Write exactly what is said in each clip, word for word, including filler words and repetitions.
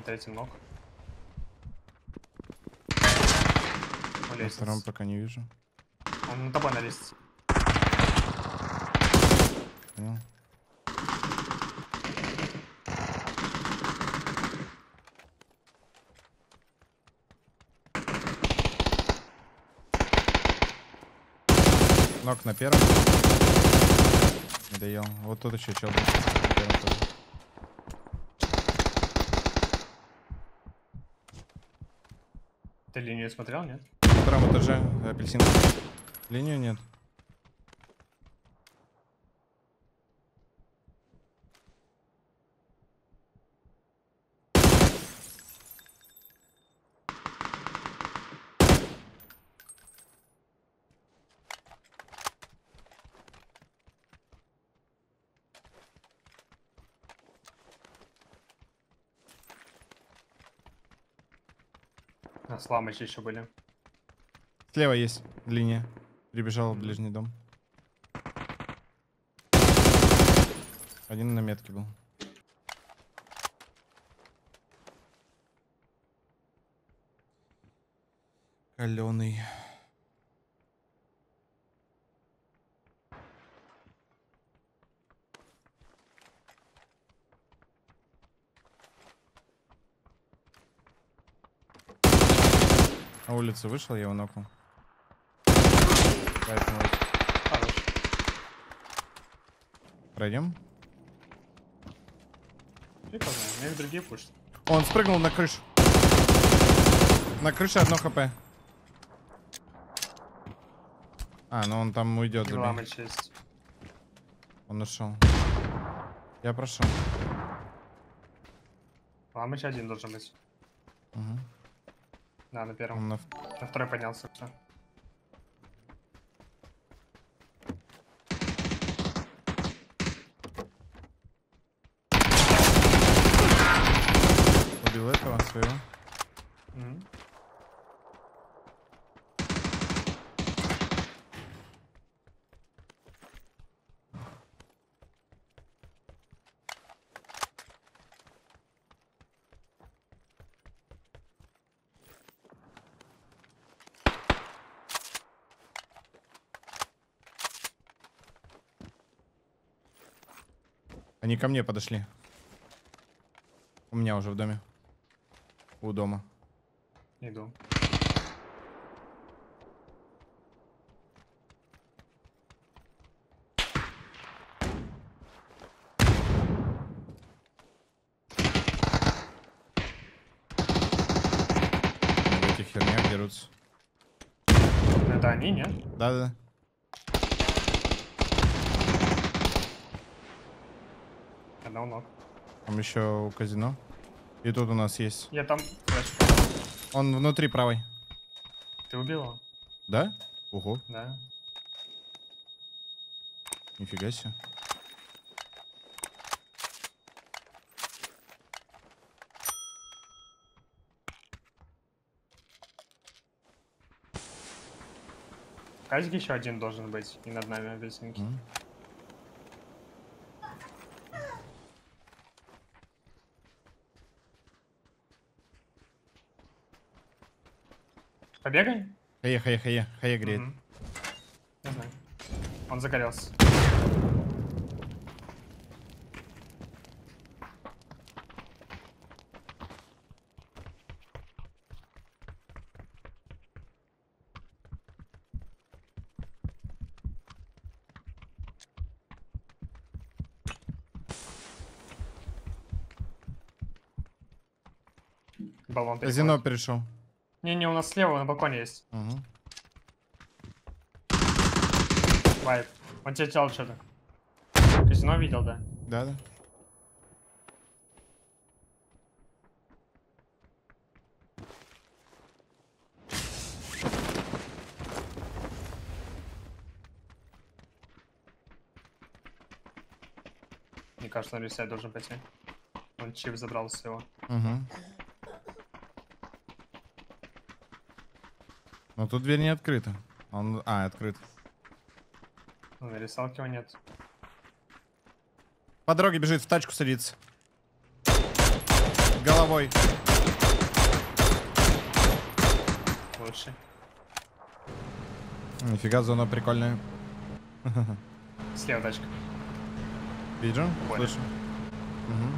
третий ног. На втором пока не вижу. Он на тобой на лестнице. Понял. Ног на первом. Не доел. Вот тут еще чел. Ты линию смотрел, нет? На втором этаже апельсин. Линию нет. А, сламычи еще были. Слева есть линия. Прибежал в ближний дом. Один на метке был. Каленый. На улицу вышел, я его нокнул. Хорош. Пройдем. Прикольно, у них другие пушат. Он спрыгнул на крышу. На крыше одно хп. А, ну он там уйдет. Ламыч есть. Он ушел. Я прошел. Ламыч один должен быть. Угу. Да, на первом. Он на... На второй поднялся. Все. Убил этого своего. Угу. Они ко мне подошли. У меня уже в доме. У дома. Иду. В этих хернях дерутся. Это они, нет? Да-да. Одного ног. Там еще у казино. И тут у нас есть. Я там флешка. Он внутри правой. Ты убил его? Да? Ого. Да. Нифига себе. В казике еще один должен быть. И над нами апельсинки. Mm. Побегай? Хае, хае, хае. Хае греет. Угу. Не знаю. Он загорелся. Баллон Казино перешел. Не-не, у нас слева на балконе есть. Угу. Вайп. Он тебя тел что-то. Казино видел, да? Да, да. Мне кажется, на ресайд должен пойти. Он чип забрал с его. Угу. Но тут дверь не открыта. Он... А, открыт. Ну, на рисалке его нет. По дороге бежит, в тачку садится. головой. Лучше. Нифига, зона прикольная. Слева тачка. Вижу, Понял. слышу. Угу.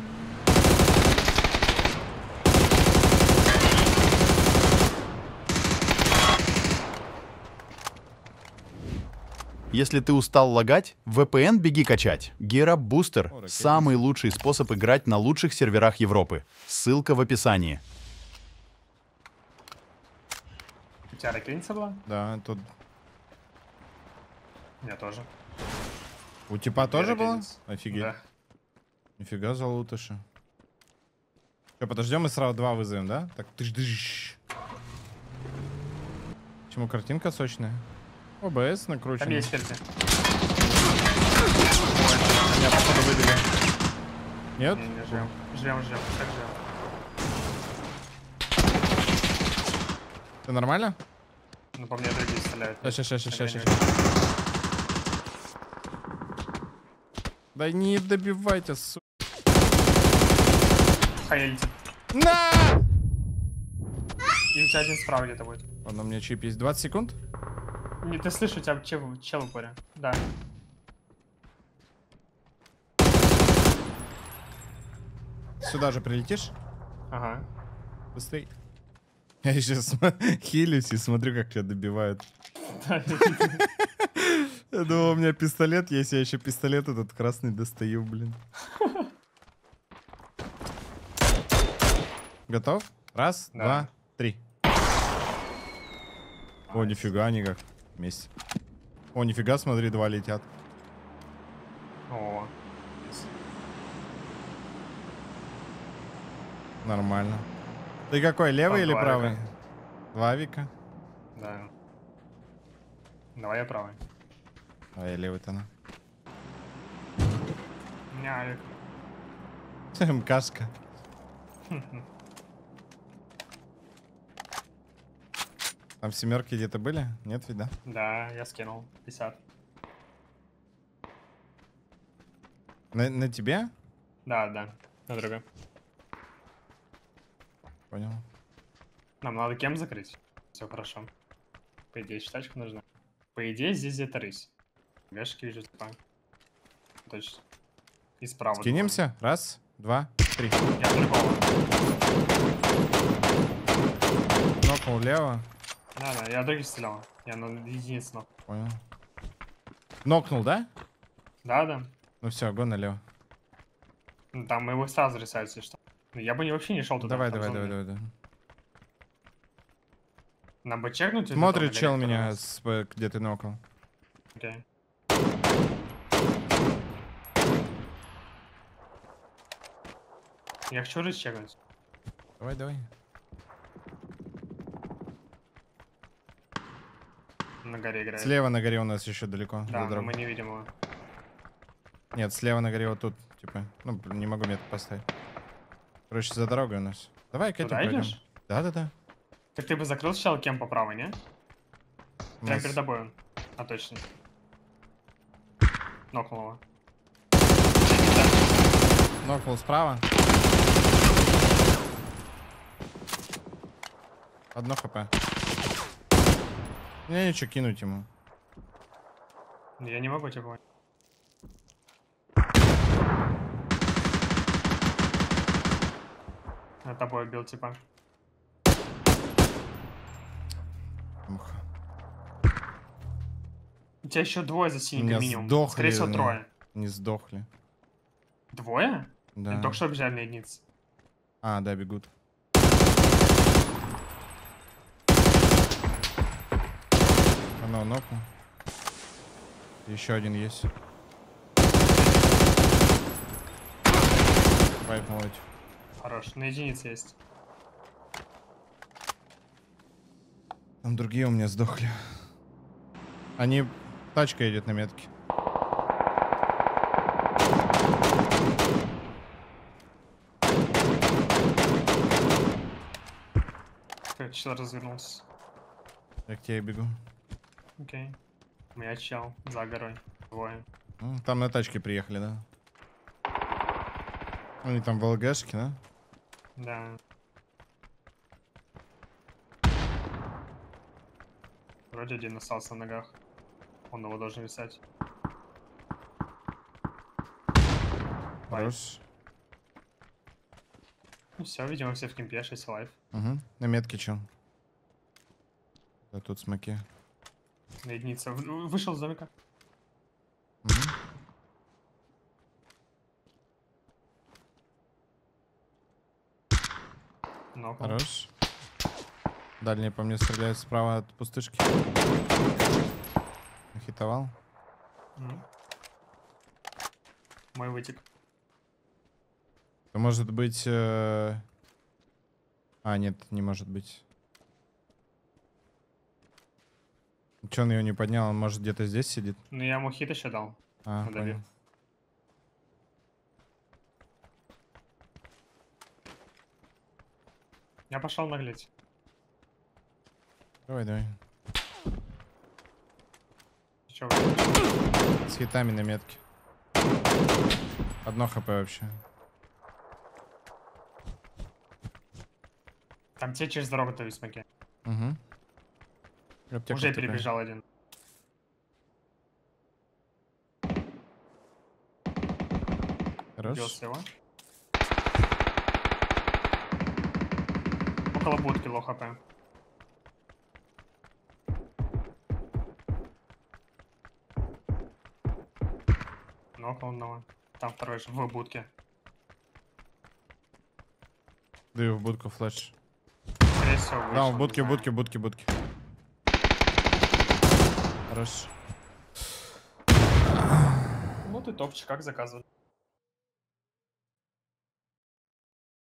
Если ты устал лагать, ви пи эн беги качать. Gear Up Booster — самый лучший способ играть на лучших серверах Европы. Ссылка в описании. У тебя ракетница была? Да, тут... У меня тоже. У типа тоже было? ракетницы. Офигеть. Да. Нифига залутыша. Что, подождем и сразу два вызовем, да? Так, тыш-дыш. Почему картинка сочная? о бэ эс накручен. Там есть фельдер. Меня походу выбили. Нет? Не, не, ждем. Ждем, ждем. Так ждем. Ты нормально? Ну, по мне другие стреляют. Сейчас, сейчас, сейчас, Я сейчас. не Да не добивайте, су... Хай летит. На! И у тебя один справа где-то будет. Ладно, у меня чип есть. двадцать секунд? Не, ты слышишь, у тебя чел, чел в упоре. Да. Сюда же прилетишь? Ага. Быстрей. Я сейчас хилюсь и смотрю, как тебя добивают. Я думал, у меня пистолет есть, я еще пистолет этот красный достаю, блин. Готов? Раз, Да. два, три. О, нифига, они как вместе. О, нифига, смотри, два летят. О. Нормально. Ты какой, левый Там или два правый? века. Два вика. Да. Давай я правый. А я левый-то на. У меня Алик. МКшка. Там семерки где-то были? Нет, ведь, да? Да, я скинул. пятьдесят. На, на тебе? Да, да. На другой. Понял. Нам надо кем закрыть. Все хорошо. По идее, считачка нужна. По идее, здесь где-то рысь. Вешки вижу, типа. Точно. И справа. Скинемся? Раз, два, три. думаю. Я по-любому. Нокнул лево. Да, да, я других стрелял. Я на единицу ног. Понял. Нокнул, да? Да, да. Ну все, го налево. Ну, там мы его сразу рисуют, если что. Ну, я бы не, вообще не шел туда. Давай, там давай, давай, зомби. давай, давай. Нам бы чекнуть? или Смотрит там, чел или кто меня, нас? с, э, где ты нокал. Окей. Я хочу рысь чекнуть. Давай, давай. На горе играет. Слева на горе у нас еще далеко. Да, за но дорогой. мы не видим его. Нет, слева на горе вот тут, типа. Ну, блин, не могу метод поставить. Короче, за дорогой у нас. Давай к этим Туда пойдем. идешь? Да-да-да. Так ты бы закрыл сначала кем по правой, не? У Прям нас- перед тобой он. А, точно. Нокнул его. Нокнул справа. Одно хп. Не, ничего, кинуть ему. Я не могу тебя понять. Я тобой бил, типа. Муха. У тебя еще двое за синим Меня минимум. сдохли, Скорее всего, ну. трое. Не сдохли. Двое? Да. Они только что бежали на единице. А, да, бегут. Оно нокнул. Еще один есть. Вайпнул эти. Хорош. На единице есть. Там другие у меня сдохли. Они... Тачка идет на метке. Как чел развернулся. Я к тебе бегу. Окей. У меня чел за горой. Двое. Ну, там на тачке приехали, да? Они там в ЛГшке, да? Да. Вроде один остался на ногах. Он его должен висать. Хорош. Ну все, видимо, все в кемпе, шесть лайф. Угу. На метке чел. Да тут смоки. На единице. В- Вышел с домика. Угу. Но. Хорош. Дальний по мне стреляет справа от пустышки. Нахитовал. Мгм. Мой вытек. Это может быть... э, А, нет, не может быть. Че он ее не поднял? Он, может, где-то здесь сидит? Ну я ему хит еще дал. А, Надавил. понял. Я пошел наглеть. Давай, давай. Че, С хитами на метке. Одно хп вообще. там те через дорогу то висмаки. Угу. Аптека Уже в ТП. перебежал один. Хорош. Убился его. Около будки лоу хп. Ну, около одного. Там второй же в будке. Даю в будку флеш. Скорее всего, Да, вышел, в будке, не в знаю. будке, в будке, в будке. Хорош. Ну ты топчик, как заказывать.